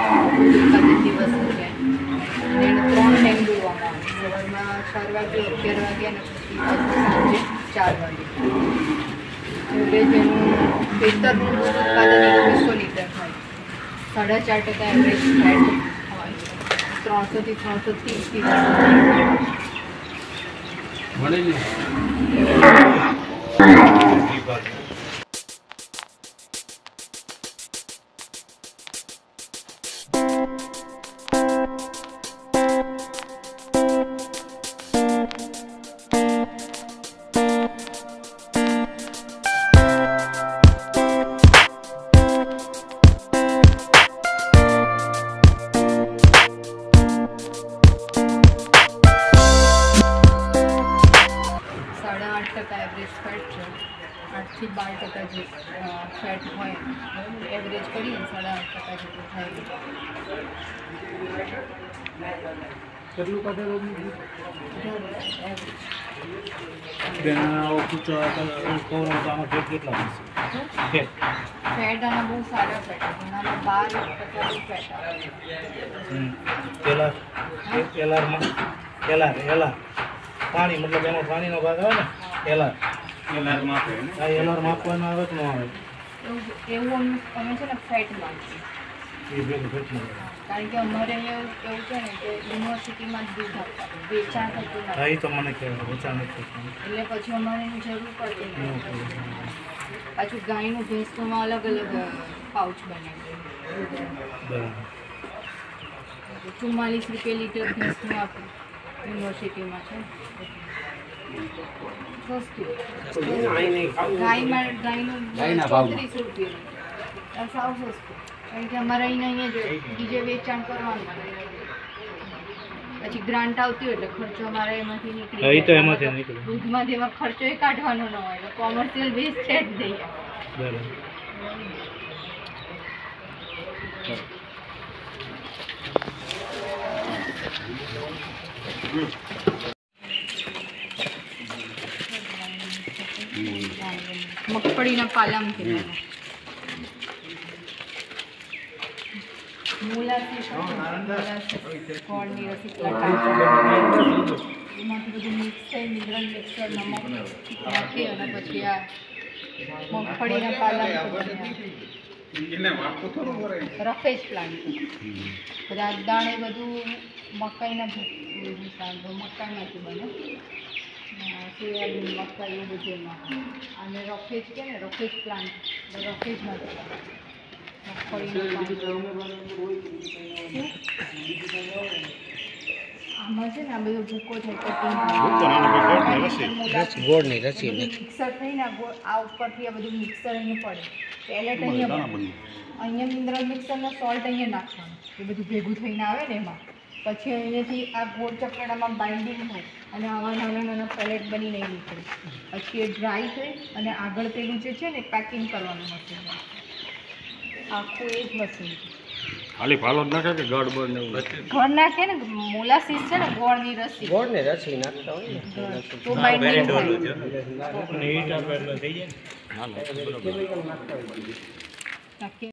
ઉત્પાદન દિવસ છે અને એનો 3 ટાઈમ દોવામાં આવે. સવારમાં 4 વાગે, 11 વાગે અને પછી સાંજે 4 વાગે. એવરેજ એનું ખેતરનું દૂધ ઉત્પાદન 2100 લીટર થાય. 4.5% એવરેજ ફેટ હોય. 300 થી 330 કિલો. એવરેજ ફેટ છે. 8 થી 12% જે ફેટ હોય એવરેજ કરીએ 8.5% જેટલું થાય. કેટલું કાઢે ફેટ આના બહુ સારા ફેટ આવે. એનામાં 12% ફેટ આવે. પાણી મતલબ એનો પાણીનો ભાગ આવે ને એલઆર માપવાનો આવે કે ન આવે એવું અમે છે ને ફેટ માપીએ. કારણ કે અમારે અહીંયા એવું છે ને કે યુનિવર્સિટીમાં જ દૂધ આપતા વેચાણ થતું નથી. તો મને કહેવાય વેચાણ નથી થતું એટલે પછી અમારે એની જરૂર પડતી નથી. પાછું ગાયનું ભેંસમાં અલગ અલગ પાઉચ બનાવીએ. 44 રૂપિયા લીટર ભેંસનું આપે યુનિવર્સિટીમાં છે. સસ્તું. ગાયનું 34 રૂપિયા સાવ સસ્તું. કારણ કે અમારે અહીંયા જ બીજે વેચાણ કરવાનું. પછી ગ્રાન્ટ આવતી હોય એટલે ખર્ચો અમારે એમાંથી નીકળી જાય. દૂધમાંથી એમાં ખર્ચો એ કાઢવાનો ન હોય એટલે કોમર્શિયલ બેઝ છે જ નહીં. મગફળીના પાલામાંથી ગોળની રસી એમાંથી બધું મિક્સ થઈ મિનરલ મિક્સર નમક નાખી અને પછી આ મગફળીના પાલામાંથી રફેજ પ્લાન્ટ બધા દાણે બધું મકાઈમાંથી બને. સોયાબીન મકાઈ એવું બધું એમાં અને રફેજ કે ને રફેજ પ્લાન્ટ રફેજમાંથી આમાં છે ને આ બધો ભૂકો ગોળની રસી મિક્સર થઈને આ ઉપરથી આ બધું મિક્સર અહીંયા પડે. પેલેટ અહીંયા મિનરલ મિક્સરનો સોલ્ટ અહીંયા નાખવાનું. એ બધું ભેગું થઈને આવે ને એમાં પછી અહીંયાથી આ ગોળ ચકડામાં બાઇન્ડિંગ હોય અને આવા નાના નાના પેલેટ બનીને નીકળે. પછી એ ડ્રાય થઈ અને આગળ પેલું જે છે ને પેકિંગ કરવાનું મશીન આખું એ જ મશીન છે. ખાલી ફાલો જ નાખે કે ગળ બળ ને ગળ નાખે ને મોલાસીસ છે ને ગોળની રસી નાખતા હોય ને તો બાઇન્ડિંગ થાય.